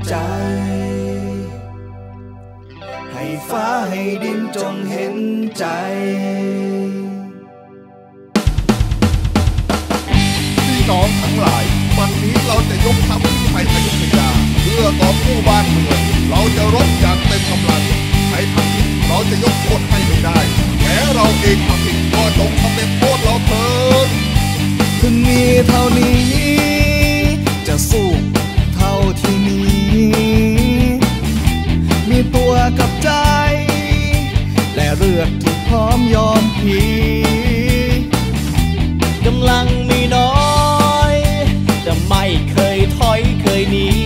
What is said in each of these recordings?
ใจให้ฟ้าให้ดินจงเห็นใจพี่น้องทั้งหลายวันนี้เราจะยกทัพไปอยุธยาเพื่อกอบกู้บ้านเมืองเราจะรบอย่างเต็มกำลังใครทำผิดเราจะยกโทษให้ไม่ได้แม้เราเองทำผิดก็จงทำเป็นโทษเราเถิดถึงมีเท่านี้จะสู้เท่าที่มีตัวกับใจและเลือกที่พร้อมยอมพีกำลังมีน้อยแต่ไม่เคยถอยเคยหนี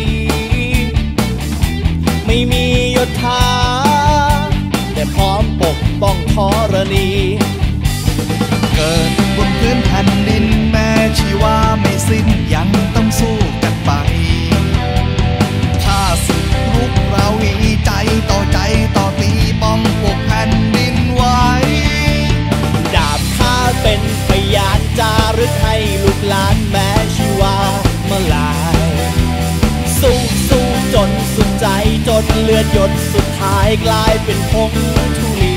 ไม่มียศถาแต่พร้อมปกป้องธรณีเกิดบนพื้นแผ่นดินแม้ชีวาไม่สิ้นยังต้องสู้กันไปข้าศึกรุกเราอีใจต่อใจต่อตีป้องปกแผ่นดินไว้ดาบข้าเป็นพยานจารึกให้ลูกหลานแม้ชีวาเมื่อลายสู้จนสุดใจจนเลือดหยดสุดท้ายกลายเป็นผงธุลี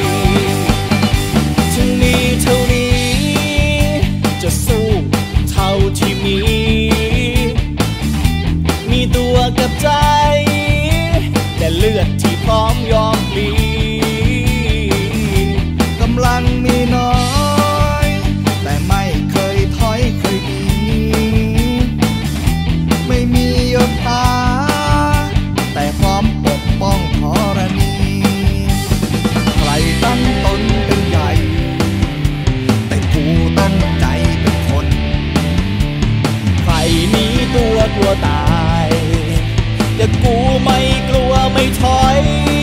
ถึงมีเท่านี้จะสู้เท่าที่มีตัวกับใจแต่เลือดที่พร้อมยอมพลีกำลังมีน้อยแต่ไม่เคยถอยเคยหนีไม่มียศถาแต่พร้อมปกป้องธรณีใครตั้งตนเป็นใหญ่แต่กูตั้งใจเป็นคนใครหนีตัวกลัวตายแต่กูไม่กลัวไม่ถอย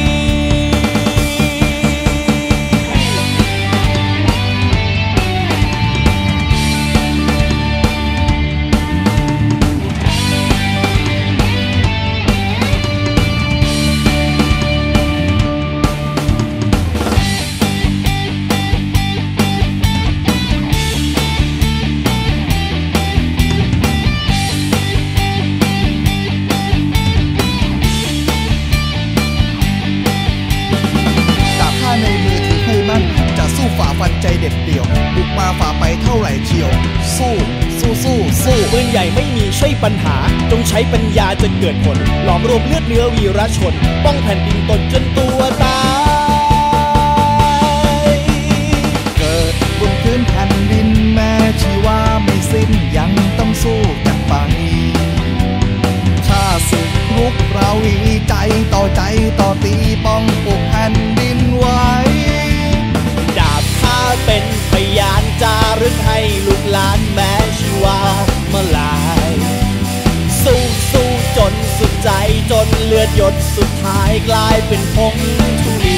ฝ่าฟันใจเด็ดเดี่ยวบุกมาฝ่าไปเท่าไหร่เชียวสู้ปืนใหญ่ไม่มีใช่ปัญหาจงใช้ปัญญาจะเกิดผลหลอมรวมเลือดเนื้อวีรชนป้องแผ่นดินตนจนตัวตายเกิดบนพื้นแผ่นดินแม้ชีวาไม่สิ้นยังต้องสู้กันไปข้าศึกรุกเราอีใจต่อใจต่อตีป้องปกแผ่นดินไว้ดาบข้าเป็นพยานจารึกให้ลูกหลานแม้ชีวาเมื่อลายสู้จนสุดใจจนเลือดหยดสุดท้ายกลายเป็นผงธุลี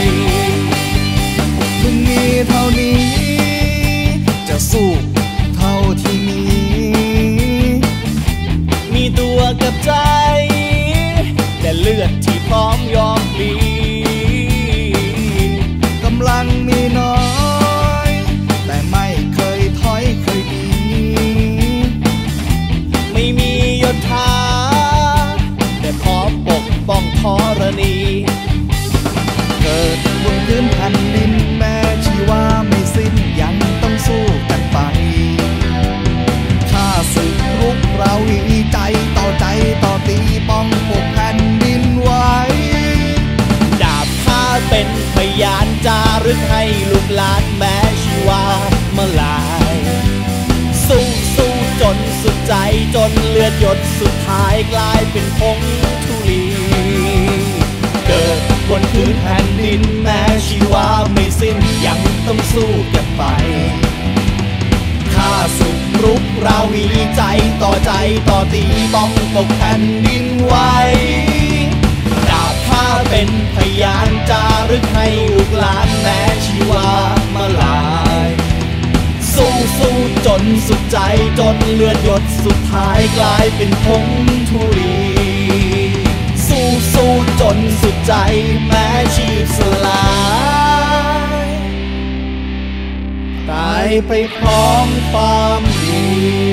ถึงมีเท่านี้จะสู้เท่าที่มีตัวกับใจแต่เลือดที่พร้อมยอมพลีกำลังมีน้อยแต่ไม่เคยถอยเคยหนีไม่มียศถาแต่พร้อมปกป้องธรณีเกิดบนพื้นแผ่นดินแม้ชีวาไม่สิ้นยังต้องสู้กันไปข้าศึกรุกเราอีใจต่อใจต่อตีป้องปกแผ่นดินไว้ดาบข้าเป็นพยานจารึกให้ลูกหลานแม้ชีวาเมื่อลายสู้จนสุดใจจนเลือดหยดสุดท้ายกลายเป็นผงธุลีเกิดบนพื้นแผ่นดินแม้ชีวาไม่สิ้นยังต้องสู้กันไปข้าศึกรุกเรามีใจต่อใจต่อตีป้องปกแผ่นดินไว้ดาบข้าเป็นพยานจารึกให้ลูกหลานแม้ชีวาเมื่อลายสู้จนสุดใจจนเลือดหยดสุดท้ายกลายเป็นผงธุลีสู้จนสุดใจแม้ชีพสลายตายไปพร้อมความดี